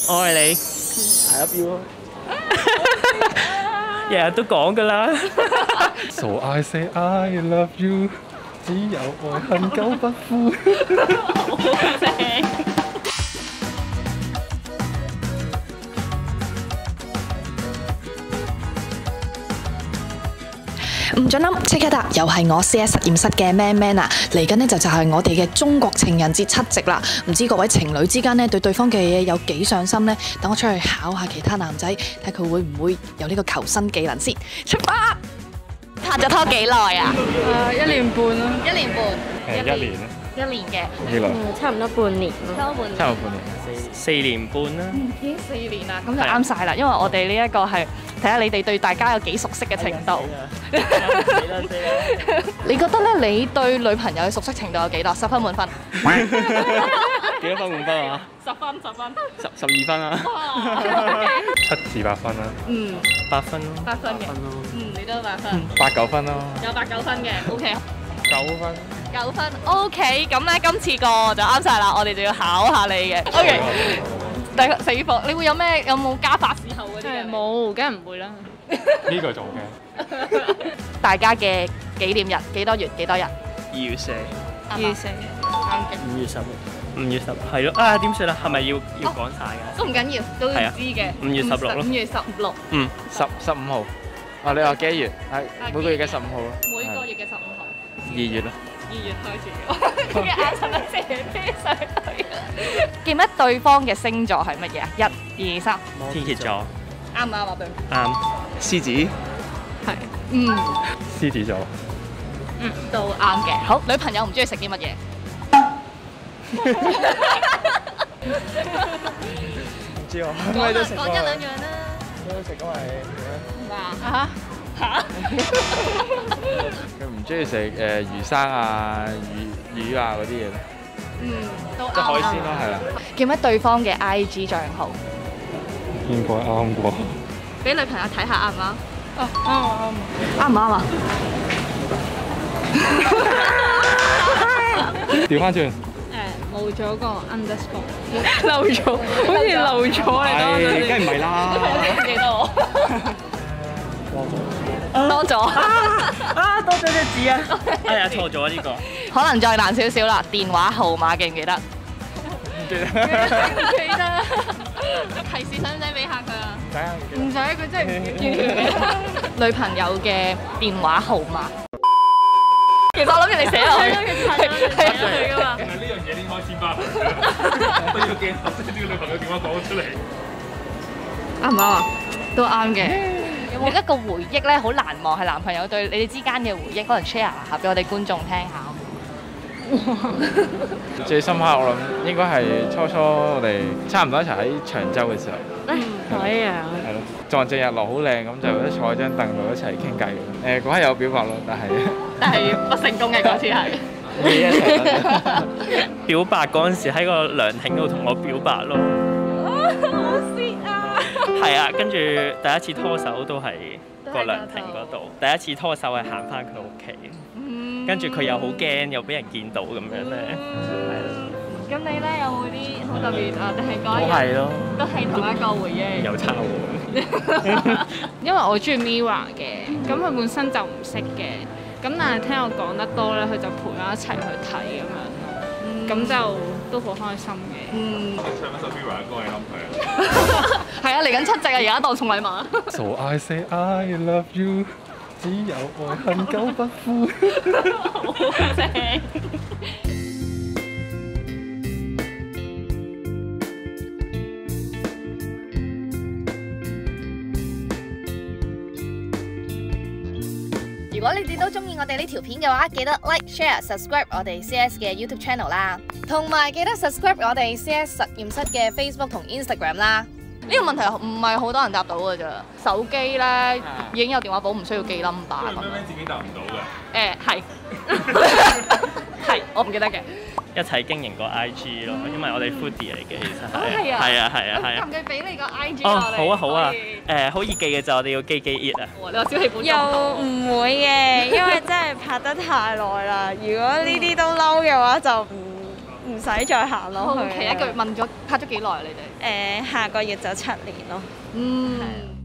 我愛你。I love you。日日都講㗎啦。 So I say I love you， 只有愛恨久不負。 好正。 唔准諗，即刻答！又係我 CS 實驗室嘅 Man 啊！嚟緊呢就係我哋嘅中國情人節7夕啦。唔知各位情侶之間呢對對方嘅嘢有幾上心呢？等我出去考下其他男仔，睇佢會唔會有呢個求生技能先。出發！拍咗拖幾耐啊 1年半咯。 1年半。 1年啦。 1年嘅。 幾耐？ 差唔多半年咯。 差唔多半年。 差唔多半年。 4年半啦。 已經4年啦，咁就啱晒啦。因為我哋呢一個係睇下你哋對大家有幾熟悉嘅程度。你覺得咧？你對女朋友嘅熟悉程度有幾多？10分滿分。 幾多分滿分啊 10分10分。 12分啊。 7至8分啦。 8分咯。 8分嘅。你都8分。 8、9分咯。 有8、9分嘅。OK。 9分。 9分 OK， 咁咧今次個就啱晒啦，我哋就要考下你嘅。OK， 第4課，你會有冇加法時候嗰啲嘅？ 冇，梗係唔會啦。 呢個做嘅。 大家嘅紀念日幾多月幾多日 2月4。 2月4。啱嘅。 5月10。5月10係咯。啊點算啊？係咪要講晒㗎？ 都唔緊要，都要知嘅。 5月16咯。 5月16。 15號。啊，你話幾多月？係每個月嘅15號咯。 每個月嘅15號。 2月啦。 2月開始。佢嘅眼神都射飛上去。記唔記得對方嘅星座係乜嘢啊？1、2、3。 天蠍座。 啱唔啱啊？對。 啱。獅子。 係。 獅子座。 都啱嘅。好，女朋友唔中意食啲乜嘢？ 唔知喎。 講1、2樣啦。 都食嗰係。 啊嚇！ 佢唔中意食魚生啊、魚啊嗰啲嘢咯。 都啱。 即係海鮮咯，係啦。 記唔記得對方嘅 IG 帳號？ 應該啱啩。 俾女朋友睇下啱唔啱？ 啱。 啱唔啱啊？ 調翻轉。 冇咗個 underscore， 漏咗，好似漏咗你當梗係唔係啦。 記得我。多咗。 多咗隻字啊！哎呀，錯咗呢個。 可能再難少少啦，電話號碼記唔記得？ 唔記得。 記得。提示使唔使俾下佢啊？ 唔使，佢真係唔記得。 女朋友嘅電話號碼。其實我諗住你寫落去。 係㗎嘛。 呢樣嘢點開始吧？對個鏡頭，即係呢個女朋友電話講出嚟。 啱唔啱啊？都啱嘅。有冇一個回憶咧，好難忘係男朋友對你哋之間嘅回憶，可能 share 下俾我哋觀眾聽下。 最深刻我諗應該係初我哋差唔多一齊喺長洲嘅時候。 可以啊。 係咯，撞正日落好靚，咁就一坐喺張凳度一齊傾偈。嗰刻有表白咯， 但係不成功嘅嗰次係。 未一齊。 表白嗰陣時喺個涼亭度同我表白咯。 好 sweet 啊！ 係啊，跟住第一次拖手都係個涼亭嗰度，第一次拖手係行翻佢屋企，跟住佢又好驚，又俾人見到咁樣咧，係咯。 咁你咧有冇啲好特別啊？定係嗰一日都係咯， 都係同一個回憶。 有差喎。 因為我中意 Mirror 嘅，咁佢本身就唔識嘅，咁但係聽我講得多咧，佢就陪我一齊去睇咁樣，咁就都好開心嘅。 唱一首 Mirror 嘅歌嚟冧佢啊！ 係啊，嚟緊7夕啊，而家當送禮物啊！ So I say I love you， 只有愛恨久不負。 好正。如果你哋都中意我哋呢條片嘅話，記得 like、share、subscribe 我哋 CS 嘅 YouTube channel 啦，同埋記得 subscribe 我哋 CS 實驗室嘅 Facebook 同 Instagram 啦。呢個問題唔係好多人答到㗎咋，手機咧已經有電話簿，唔需要記 number 咁。 自己答唔到嘅。 係，係，我唔記得嘅。 一齊經營個 IG 咯，因為我哋 foodie 嚟嘅，其實係啊， 係啊，係啊，係啊。 咁唔俾你個 IG 哦， 我哋好啊，好啊。 可以好易記嘅就我哋要記 it 啊。 你話小氣本又唔會嘅，因為真係拍得太耐啦。如果呢啲都嬲嘅話，就唔使再行落去。 一個月問咗拍咗幾耐啊？你哋？ 下個月就7年咯。 嗯。